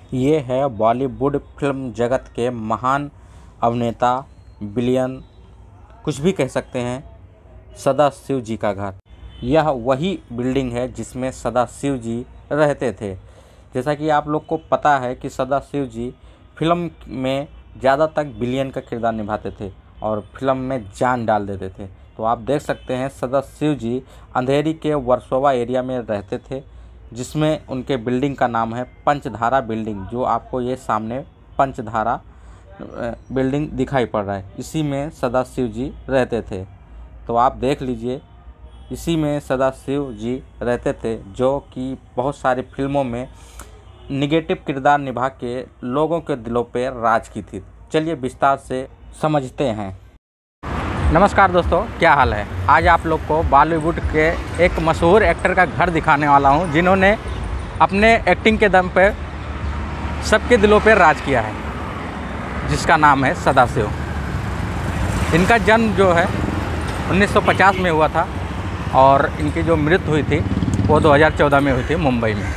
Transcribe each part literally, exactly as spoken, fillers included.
ये है बॉलीवुड फिल्म जगत के महान अभिनेता, विलियन, कुछ भी कह सकते हैं, सदाशिव जी का घर। यह वही बिल्डिंग है जिसमें सदाशिव जी रहते थे। जैसा कि आप लोग को पता है कि सदाशिव जी फिल्म में ज़्यादा तक विलियन का किरदार निभाते थे और फिल्म में जान डाल देते थे। तो आप देख सकते हैं सदाशिव जी अंधेरी के वर्सोवा एरिया में रहते थे, जिसमें उनके बिल्डिंग का नाम है पंचधारा बिल्डिंग। जो आपको ये सामने पंचधारा बिल्डिंग दिखाई पड़ रहा है, इसी में सदाशिव जी रहते थे। तो आप देख लीजिए, इसी में सदाशिव जी रहते थे, जो कि बहुत सारी फिल्मों में निगेटिव किरदार निभा के लोगों के दिलों पे राज की थी। चलिए विस्तार से समझते हैं। नमस्कार दोस्तों, क्या हाल है। आज आप लोग को बॉलीवुड के एक मशहूर एक्टर का घर दिखाने वाला हूं, जिन्होंने अपने एक्टिंग के दम पे सबके दिलों पे राज किया है, जिसका नाम है सदाशिव। इनका जन्म जो है उन्नीस सौ पचास में हुआ था और इनकी जो मृत्यु हुई थी वो दो हज़ार चौदह में हुई थी मुंबई में।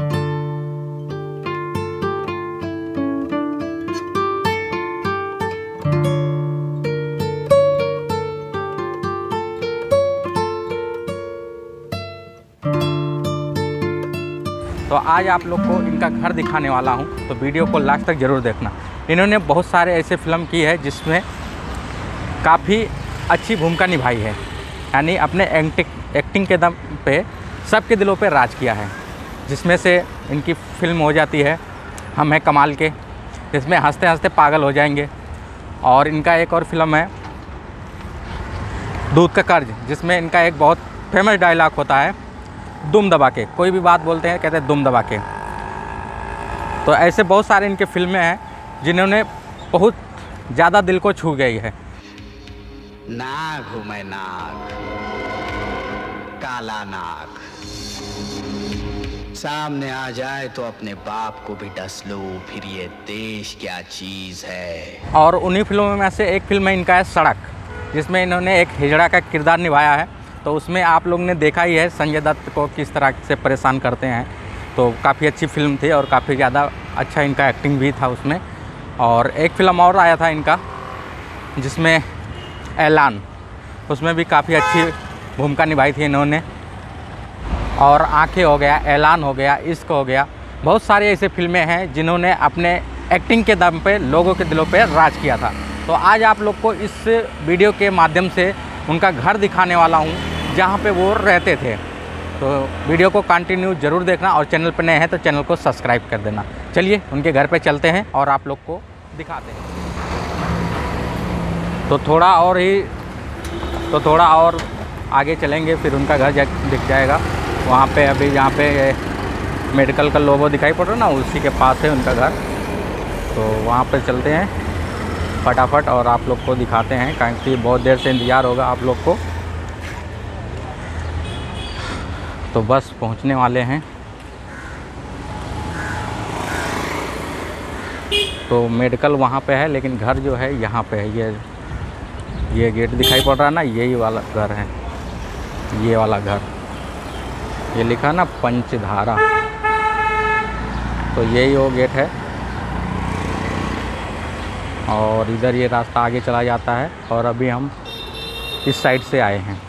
तो आज आप लोग को इनका घर दिखाने वाला हूं, तो वीडियो को लास्ट तक ज़रूर देखना। इन्होंने बहुत सारे ऐसे फिल्म की है जिसमें काफ़ी अच्छी भूमिका निभाई है, यानी अपने एक्टिंग एक्टिंग के दम पे सबके दिलों पे राज किया है। जिसमें से इनकी फिल्म हो जाती है हम हैं कमाल के, जिसमें हंसते हंसते पागल हो जाएंगे। और इनका एक और फिल्म है दूध का कर्ज, जिसमें इनका एक बहुत फेमस डायलॉग होता है, दुम दबा के। कोई भी बात बोलते हैं कहते हैं दुम दबा के। तो ऐसे बहुत सारे इनके फिल्में हैं जिन्होंने बहुत ज़्यादा दिल को छू गई है। नाग हूँ मैं, नाग, काला नाग। सामने आ जाए तो अपने बाप को भी डस लो, फिर ये देश क्या चीज़ है। और उन्हीं फिल्मों में से एक फिल्म है इनका है सड़क, जिसमें इन्होंने एक हिजड़ा का किरदार निभाया है। तो उसमें आप लोग ने देखा ही है संजय दत्त को किस तरह से परेशान करते हैं। तो काफ़ी अच्छी फिल्म थी और काफ़ी ज़्यादा अच्छा इनका एक्टिंग भी था उसमें। और एक फ़िल्म और आया था इनका जिसमें ऐलान, उसमें भी काफ़ी अच्छी भूमिका निभाई थी इन्होंने। और आंखें हो गया, ऐलान हो गया, इश्क हो गया, बहुत सारी ऐसे फिल्में हैं जिन्होंने अपने एक्टिंग के दम पे लोगों के दिलों पे राज किया था। तो आज आप लोग को इस वीडियो के माध्यम से उनका घर दिखाने वाला हूँ जहाँ पे वो रहते थे। तो वीडियो को कंटिन्यू ज़रूर देखना और चैनल पर नए हैं तो चैनल को सब्सक्राइब कर देना। चलिए उनके घर पे चलते हैं और आप लोग को दिखाते हैं। तो थोड़ा और ही तो थोड़ा और आगे चलेंगे, फिर उनका घर जा दिख जाएगा। वहाँ पे अभी जहाँ पे मेडिकल का लोगो दिखाई पड़ रहा है ना, उसी के पास है उनका घर। तो वहाँ पे चलते हैं फटाफट और आप लोग को दिखाते हैं, क्योंकि बहुत देर से इंतज़ार होगा आप लोग को। तो बस पहुँचने वाले हैं। तो मेडिकल वहाँ पे है, लेकिन घर जो है यहाँ पे है। ये ये गेट दिखाई पड़ रहा है ना, यही वाला घर है, ये वाला घर। ये लिखा ना पंचधारा, तो यही वो गेट है। और इधर ये रास्ता आगे चला जाता है और अभी हम इस साइड से आए हैं।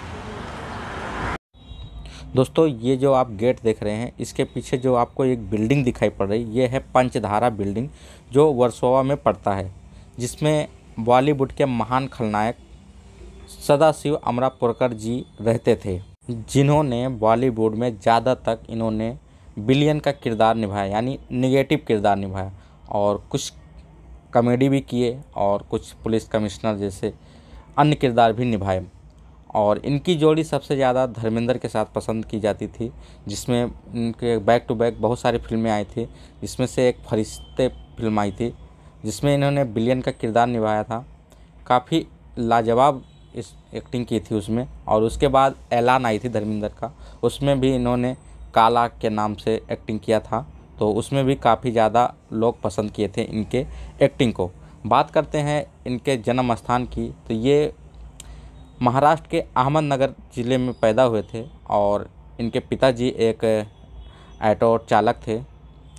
दोस्तों ये जो आप गेट देख रहे हैं, इसके पीछे जो आपको एक बिल्डिंग दिखाई पड़ रही है, ये है पंचधारा बिल्डिंग, जो वर्सोवा में पड़ता है, जिसमें बॉलीवुड के महान खलनायक सदाशिव अमरापुरकर जी रहते थे, जिन्होंने बॉलीवुड में ज़्यादा तक इन्होंने विलियन का किरदार निभाया, यानी निगेटिव किरदार निभाया। और कुछ कॉमेडी भी किए और कुछ पुलिस कमिश्नर जैसे अन्य किरदार भी निभाए। और इनकी जोड़ी सबसे ज़्यादा धर्मेंद्र के साथ पसंद की जाती थी, जिसमें इनके बैक टू बैक बहुत सारी फिल्में आई थी। जिसमें से एक फरिश्ते फिल्म आई थी, जिसमें इन्होंने विलियन का किरदार निभाया था। काफ़ी लाजवाब इस एक्टिंग की थी उसमें। और उसके बाद ऐलान आई थी धर्मेंद्र का, उसमें भी इन्होंने काला के नाम से एक्टिंग किया था। तो उसमें भी काफ़ी ज़्यादा लोग पसंद किए थे इनके एक्टिंग को। बात करते हैं इनके जन्म स्थान की, तो ये महाराष्ट्र के अहमदनगर ज़िले में पैदा हुए थे और इनके पिताजी एक ऑटो चालक थे।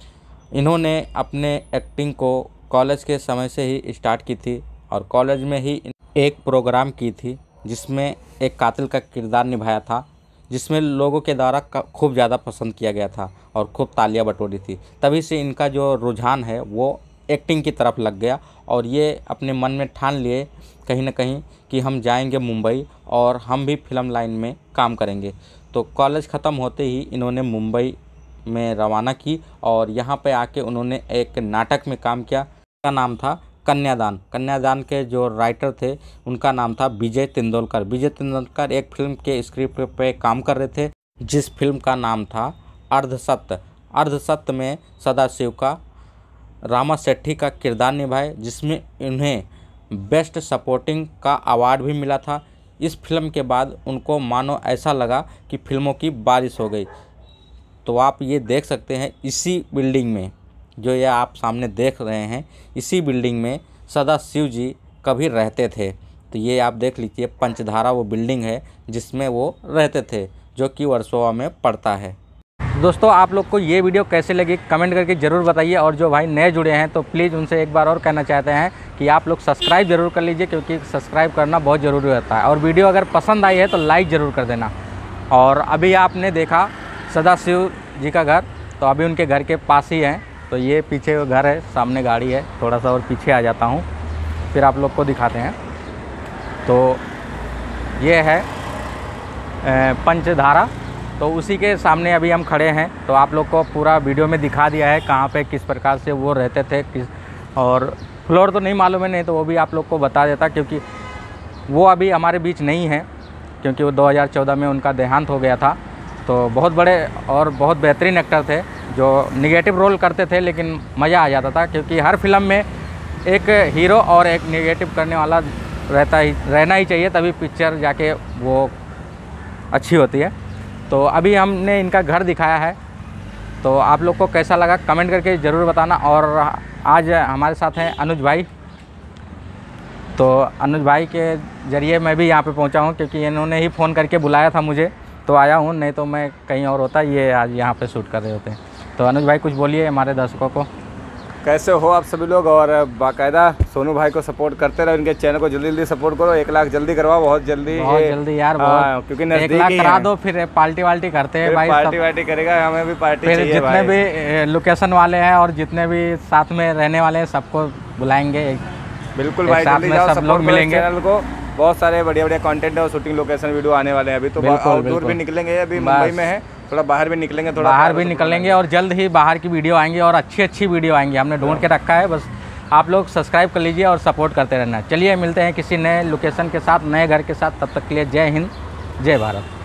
इन्होंने अपने एक्टिंग को कॉलेज के समय से ही स्टार्ट की थी और कॉलेज में ही एक प्रोग्राम की थी जिसमें एक कातिल का किरदार निभाया था, जिसमें लोगों के द्वारा खूब ज़्यादा पसंद किया गया था और खूब तालियां बटोरी थी। तभी से इनका जो रुझान है वो एक्टिंग की तरफ लग गया और ये अपने मन में ठान लिए कहीं ना कहीं कि हम जाएंगे मुंबई और हम भी फिल्म लाइन में काम करेंगे। तो कॉलेज ख़त्म होते ही इन्होंने मुंबई में रवाना की और यहाँ पे आके उन्होंने एक नाटक में काम किया। उसका नाम था कन्यादान। कन्यादान के जो राइटर थे उनका नाम था विजय तेंदुलकर। विजय तेंदुलकर एक फिल्म के स्क्रिप्ट पे काम कर रहे थे जिस फिल्म का नाम था अर्धसत्य। अर्धसत्य में सदाशिव का रामा सेठी का किरदार निभाए, जिसमें इन्हें बेस्ट सपोर्टिंग का अवार्ड भी मिला था। इस फिल्म के बाद उनको मानो ऐसा लगा कि फिल्मों की बारिश हो गई। तो आप ये देख सकते हैं इसी बिल्डिंग में, जो ये आप सामने देख रहे हैं, इसी बिल्डिंग में सदाशिव जी कभी रहते थे। तो ये आप देख लीजिए, पंचधारा वो बिल्डिंग है जिसमें वो रहते थे, जो कि वर्सोवा में पड़ता है। दोस्तों, आप लोग को ये वीडियो कैसे लगी कमेंट करके ज़रूर बताइए और जो भाई नए जुड़े हैं तो प्लीज़ उनसे एक बार और कहना चाहते हैं कि आप लोग सब्सक्राइब ज़रूर कर लीजिए, क्योंकि सब्सक्राइब करना बहुत ज़रूरी होता है। और वीडियो अगर पसंद आई है तो लाइक ज़रूर कर देना। और अभी आपने देखा सदाशिव जी का घर, तो अभी उनके घर के पास ही हैं। तो ये पीछे वो घर है, सामने गाड़ी है, थोड़ा सा और पीछे आ जाता हूँ फिर आप लोग को दिखाते हैं। तो ये है पंचधारा, तो उसी के सामने अभी हम खड़े हैं। तो आप लोग को पूरा वीडियो में दिखा दिया है कहाँ पे किस प्रकार से वो रहते थे, किस और फ्लोर तो नहीं मालूम है, नहीं तो वो भी आप लोग को बता देता, क्योंकि वो अभी हमारे बीच नहीं है, क्योंकि वो दो हज़ार चौदह में उनका देहांत हो गया था। तो बहुत बड़े और बहुत बेहतरीन एक्टर थे जो निगेटिव रोल करते थे, लेकिन मज़ा आ जाता था, क्योंकि हर फिल्म में एक हीरो और एक निगेटिव करने वाला रहता ही रहना ही चाहिए, तभी पिक्चर जाके वो अच्छी होती है। तो अभी हमने इनका घर दिखाया है, तो आप लोग को कैसा लगा कमेंट करके ज़रूर बताना। और आज हमारे साथ हैं अनुज भाई। तो अनुज भाई के ज़रिए मैं भी यहाँ पे पहुँचा हूँ, क्योंकि इन्होंने ही फ़ोन करके बुलाया था मुझे, तो आया हूँ, नहीं तो मैं कहीं और होता, ये आज यहाँ पे शूट कर रहे होते हैं। तो अनुज भाई कुछ बोलिए हमारे दर्शकों को। कैसे हो आप सभी लोग, और बाकायदा सोनू भाई को सपोर्ट करते रहो, इनके चैनल को जल्दी जल्दी सपोर्ट करो, एक लाख जल्दी करवाओ, बहुत जल्दी बहुत जल्दी यार, बहुत, क्योंकि एक लाख करा दो, फिर पार्टी वार्टी करते हैं भाई, पार्टी वार्टी करेगा, हमें भी पार्टी फिर चाहिए जितने भी लोकेशन वाले हैं और जितने भी साथ में रहने वाले हैं सबको बुलाएंगे। बिल्कुल भाई, साथ में सब लोग मिलेंगे। चैनल को बहुत सारे बढ़िया बढ़िया कंटेंट और शूटिंग लोकेशन वीडियो आने वाले हैं। अभी तो आउटडोर भी निकलेंगे, अभी मुंबई में है, थोड़ा बाहर भी निकलेंगे, थोड़ा बाहर भी निकलेंगे और जल्द ही बाहर की वीडियो आएंगी और अच्छी अच्छी वीडियो आएंगी, हमने ढूंढ के रखा है। बस आप लोग सब्सक्राइब कर लीजिए और सपोर्ट करते रहना। चलिए मिलते हैं किसी नए लोकेशन के साथ, नए घर के साथ, तब तक के लिए जय हिंद, जय भारत।